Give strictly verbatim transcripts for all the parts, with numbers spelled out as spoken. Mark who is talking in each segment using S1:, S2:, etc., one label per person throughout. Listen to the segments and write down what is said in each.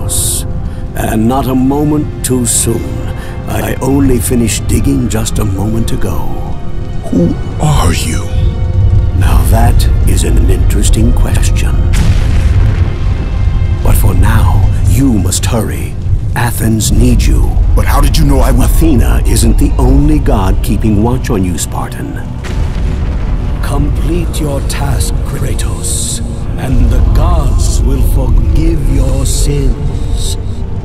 S1: Kratos. And not a moment too soon. I only finished digging just a moment ago.
S2: Who are you?
S1: Now that is an interesting question. But for now, you must hurry. Athens needs you.
S2: But how did you know I would—
S1: Athena isn't the only god keeping watch on you, Spartan. Complete your task, Kratos, and the gods will forgive your sins.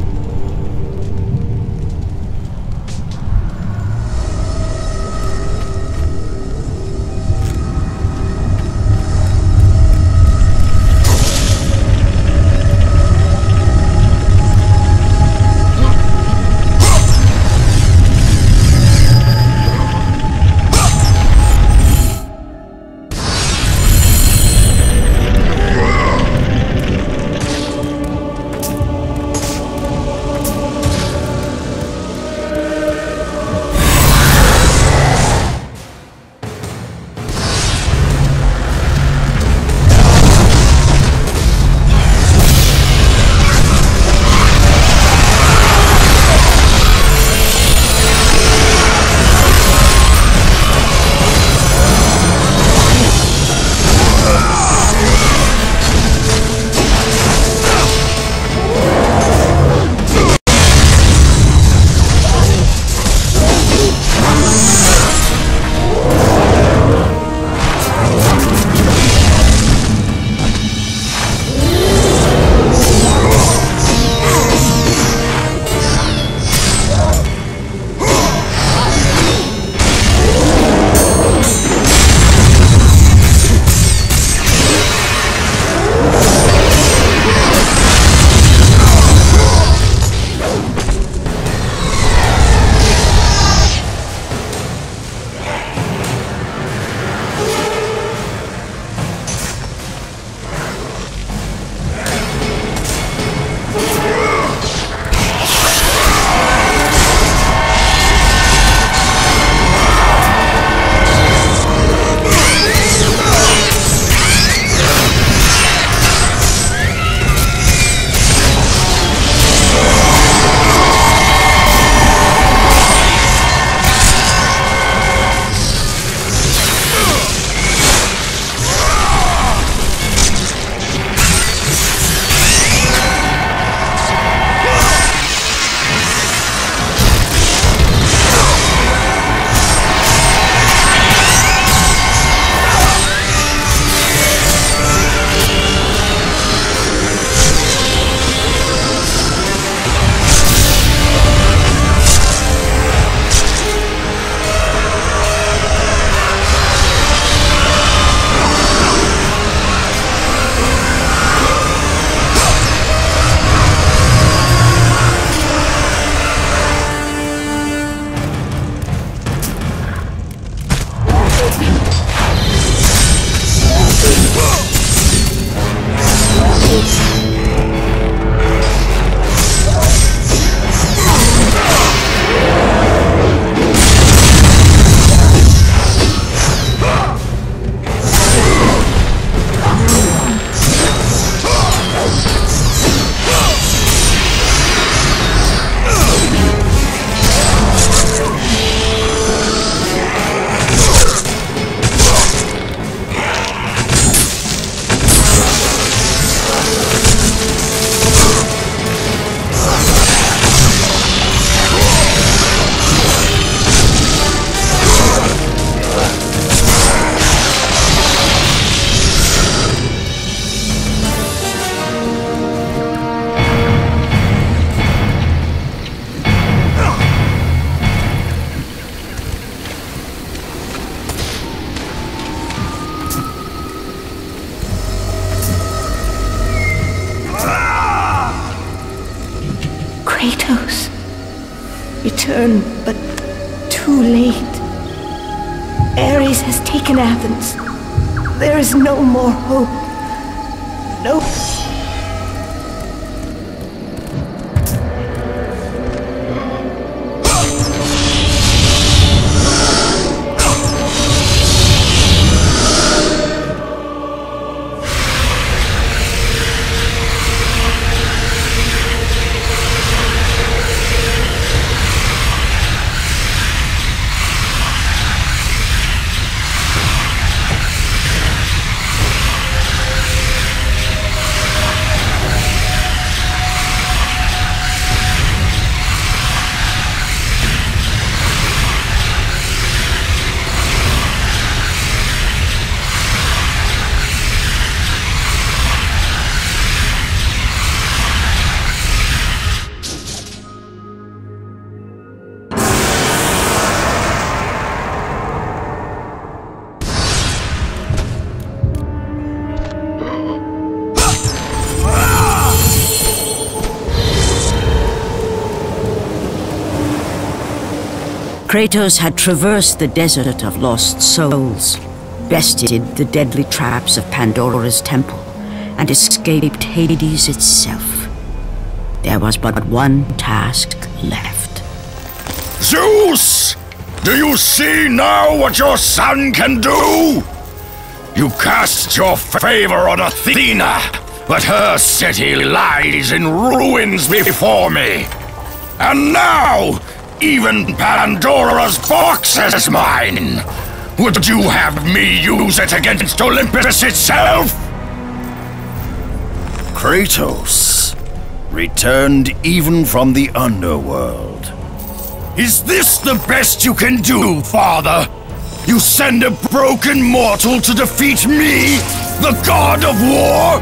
S3: Kratos, return, but too late. Ares has taken Athens. There is no more hope. No.
S4: Kratos had traversed the desert of lost souls, bested the deadly traps of Pandora's temple, and escaped Hades itself. There was but one task left.
S2: Zeus! Do you see now what your son can do? You cast your favor on Athena, but her city lies in ruins before me. And now, even Pandora's box is mine. Would you have me use it against Olympus itself?
S5: Kratos, returned even from the underworld.
S2: Is this the best you can do, Father? You send a broken mortal to defeat me, the god of war?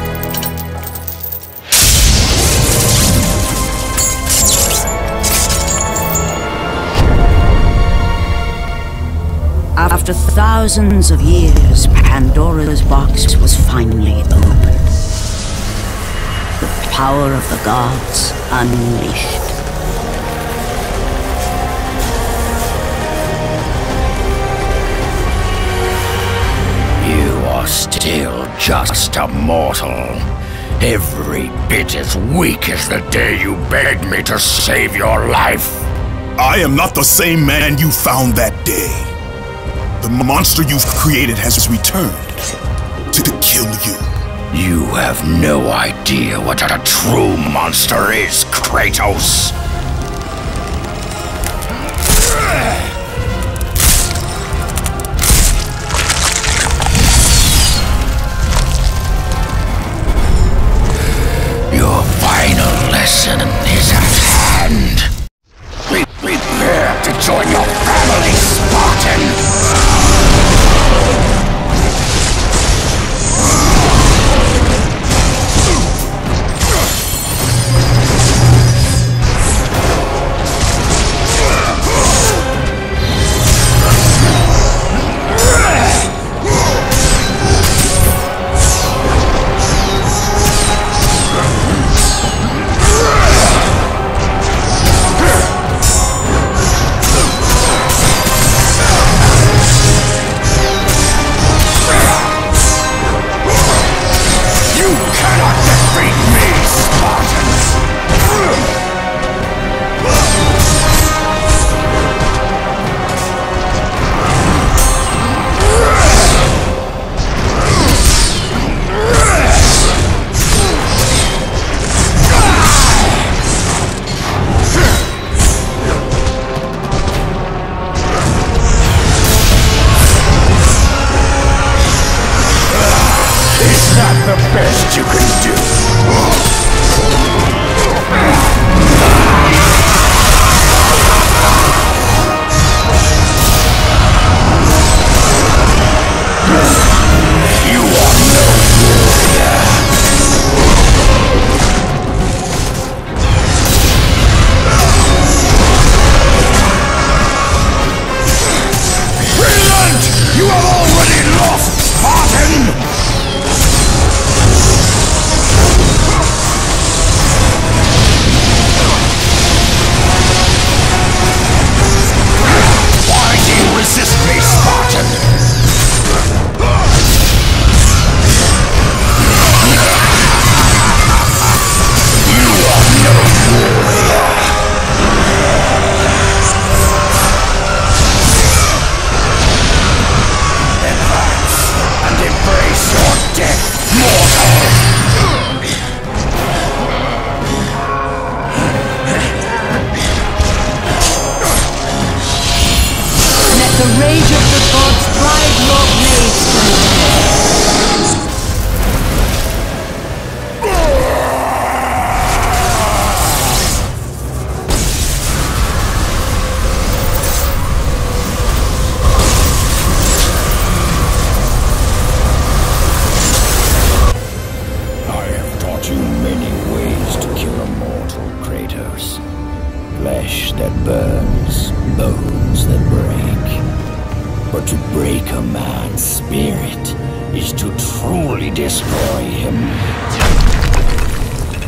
S4: After thousands of years, Pandora's box was finally opened. The power of the gods unleashed.
S2: You are still just a mortal. Every bit as weak as the day you begged me to save your life.
S6: I am not the same man you found that day. The monster you've created has returned to, to kill you.
S2: You have no idea what a true monster is, Kratos. Your final lesson is at hand. Prepare to join your family, Spartan!
S5: Flesh that burns, bones that break. But to break a man's spirit is to truly destroy him.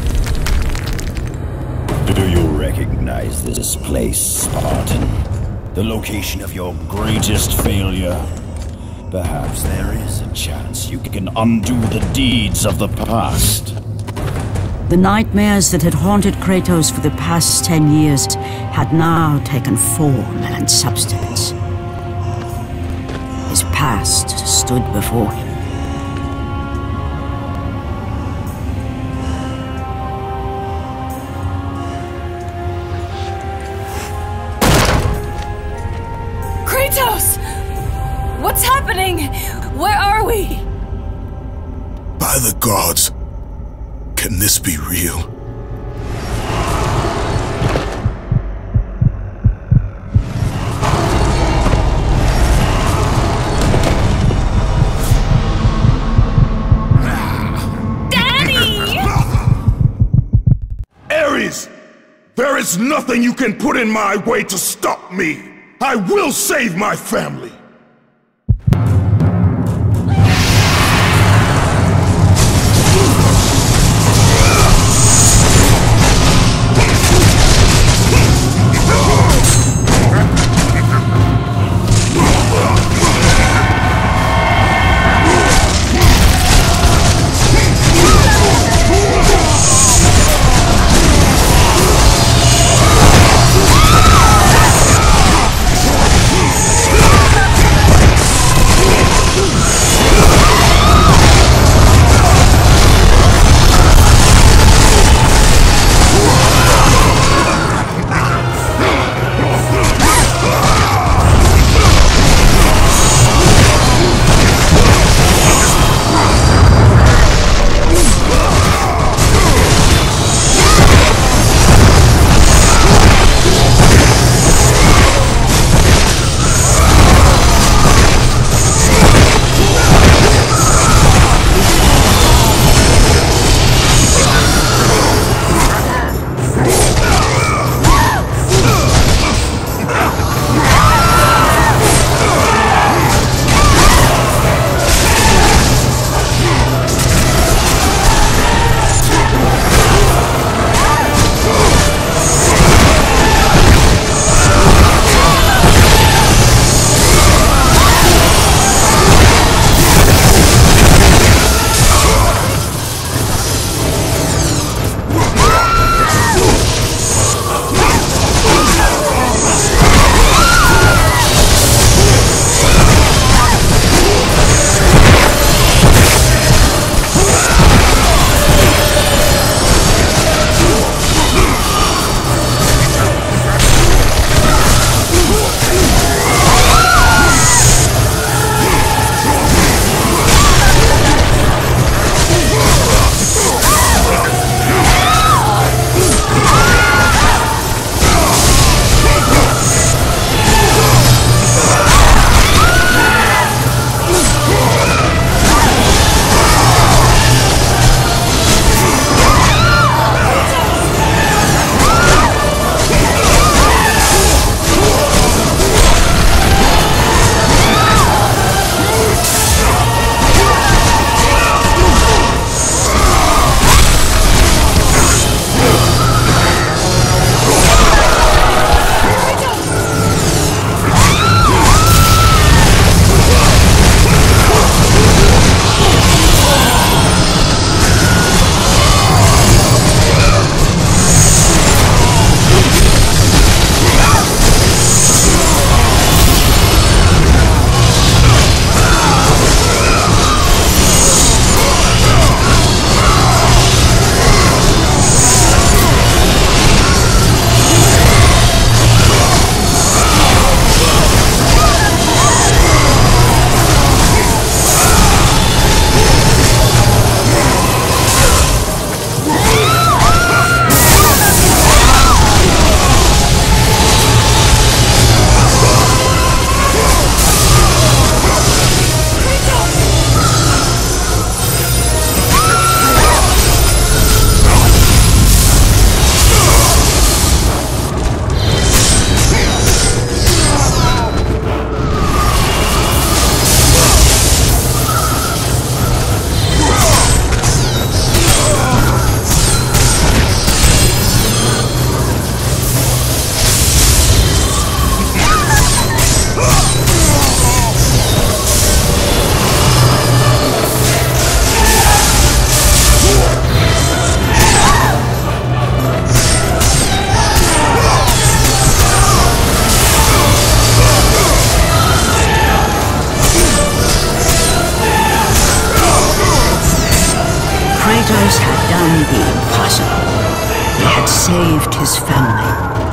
S5: Do you recognize this place, Spartan? The location of your greatest failure. Perhaps there is a chance you can undo the deeds of the past.
S4: The nightmares that had haunted Kratos for the past ten years had now taken form and substance. His past stood before him.
S7: Kratos! What's happening? Where are we?
S6: By the gods, can this be real?
S7: Daddy!
S6: Ares! There is nothing you can put in my way to stop me! I will save my family!
S7: Ah!
S4: his family.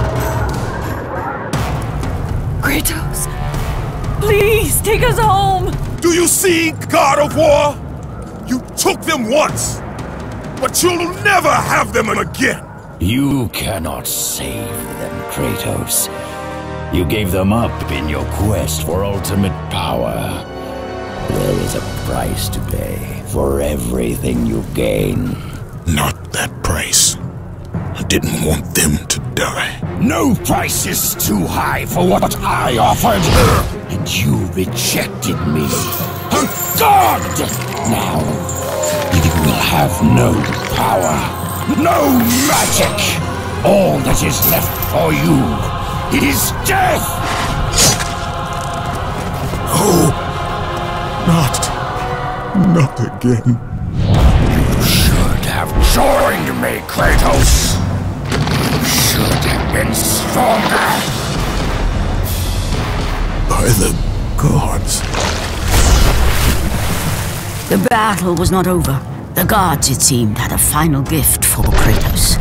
S7: Kratos, please take us home!
S6: Do you see, God of War? You took them once, but you'll never have them again!
S5: You cannot save them, Kratos. You gave them up in your quest for ultimate power. There is a price to pay for everything you gain.
S6: Not that price. I didn't want them to die.
S5: No price is too high for what I offered, and you rejected me. A god! Now, you will have no power, no magic. All that is left for you is death!
S6: Oh, not, not again.
S2: You should have joined me, Kratos. You should have been stronger.
S6: By the gods.
S4: The battle was not over. The gods, it seemed, had a final gift for Kratos.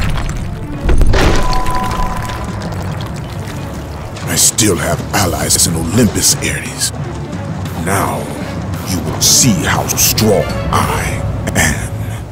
S6: I still have allies in Olympus, Ares. Now, you will see how strong I am.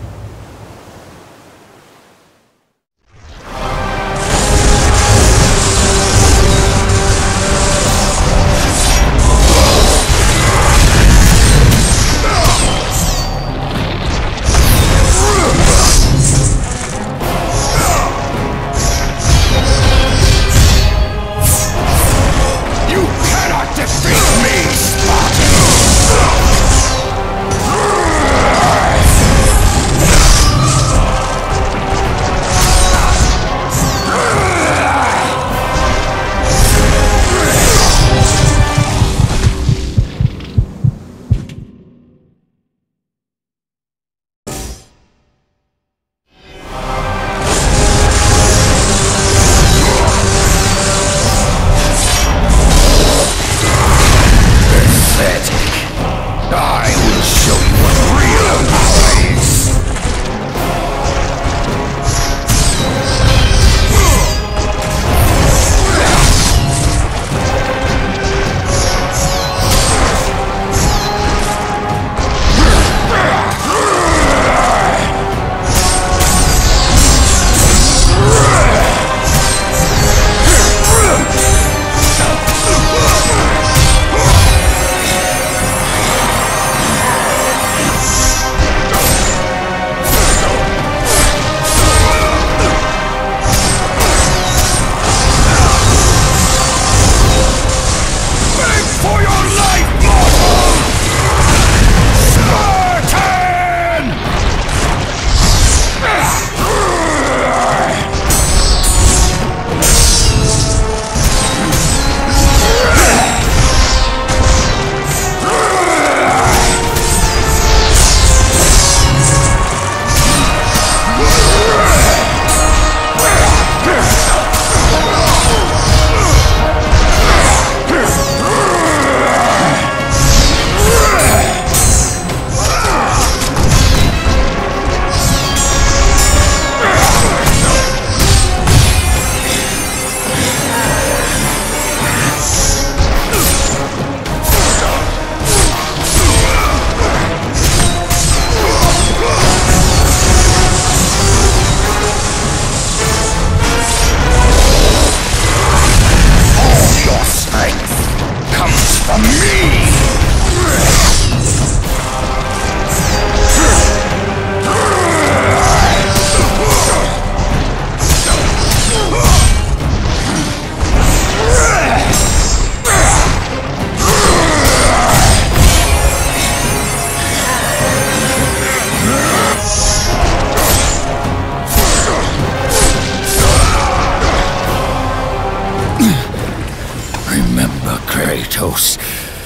S2: Kratos.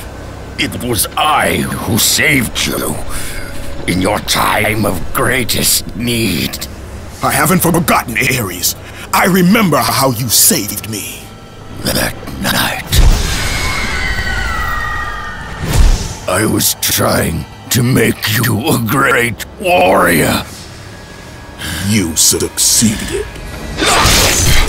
S2: It was I who saved you in your time of greatest need.
S6: I haven't forgotten, Ares. I remember how you saved me.
S2: That night, I was trying to make you a great warrior.
S6: You succeeded.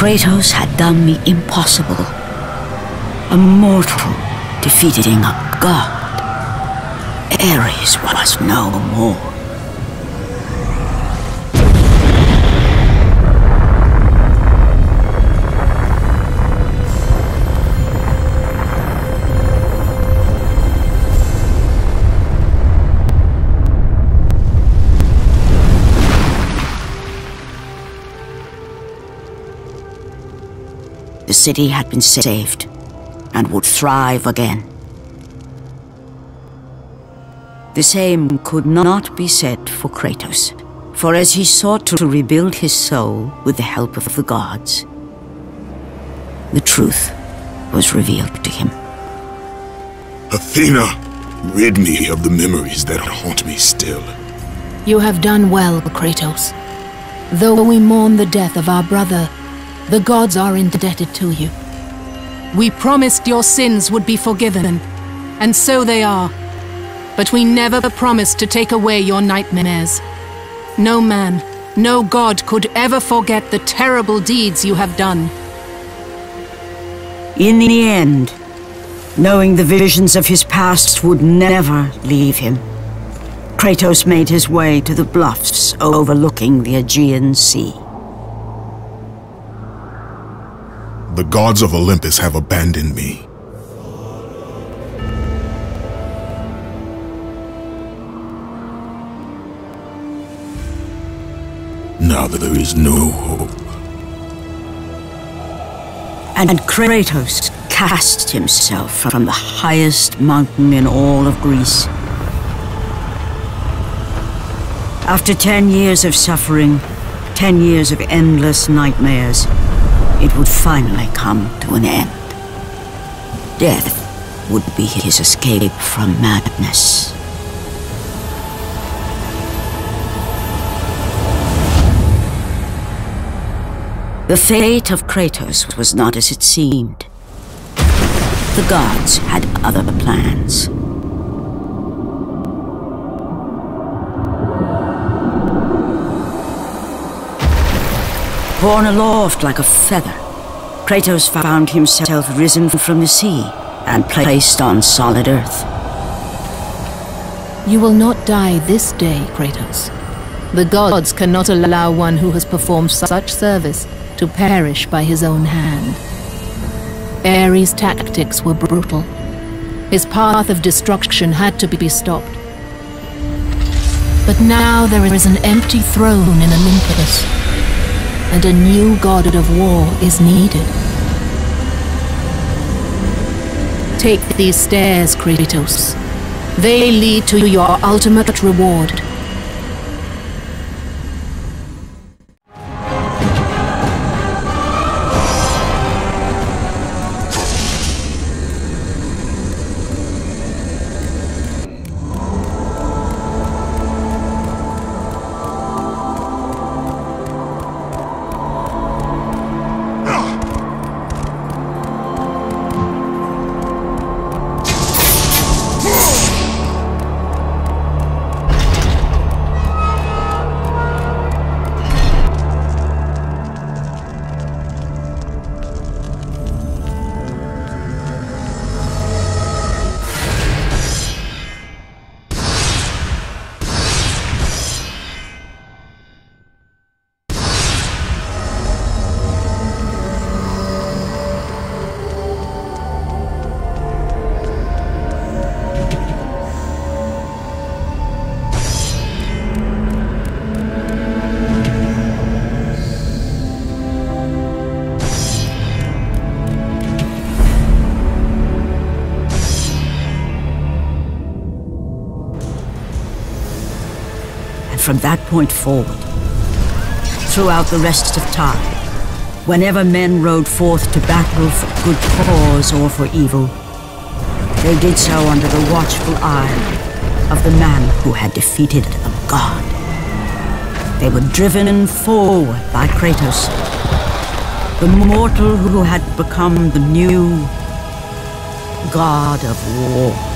S4: Kratos had done the impossible. A mortal defeating a god. Ares was no more. The city had been saved and would thrive again. The same could not be said for Kratos, for as he sought to rebuild his soul with the help of the gods, the truth was revealed to him.
S6: Athena, rid me of the memories that haunt me still.
S8: You have done well, Kratos. Though we mourn the death of our brother, the gods are indebted to you. We promised your sins would be forgiven, and so they are. But we never promised to take away your nightmares. No man, no god could ever forget the terrible deeds you have done.
S4: In the end, knowing the visions of his past would never leave him, Kratos made his way to the bluffs overlooking the Aegean Sea.
S6: The gods of Olympus have abandoned me. Now that there is no hope.
S4: And Kratos cast himself from the highest mountain in all of Greece. After ten years of suffering, ten years of endless nightmares, it would finally come to an end. Death would be his escape from madness. The fate of Kratos was not as it seemed. The gods had other plans. Borne aloft like a feather, Kratos found himself risen from the sea and placed on solid earth.
S8: You will not die this day, Kratos. The gods cannot allow one who has performed such service to perish by his own hand. Ares' tactics were brutal. His path of destruction had to be stopped. But now there is an empty throne in Olympus, and a new god of war is needed. Take these stairs, Kratos. They lead to your ultimate reward.
S4: From that point forward, throughout the rest of time, whenever men rode forth to battle for good cause or for evil, they did so under the watchful eye of the man who had defeated a god. They were driven forward by Kratos, the mortal who had become the new god of war.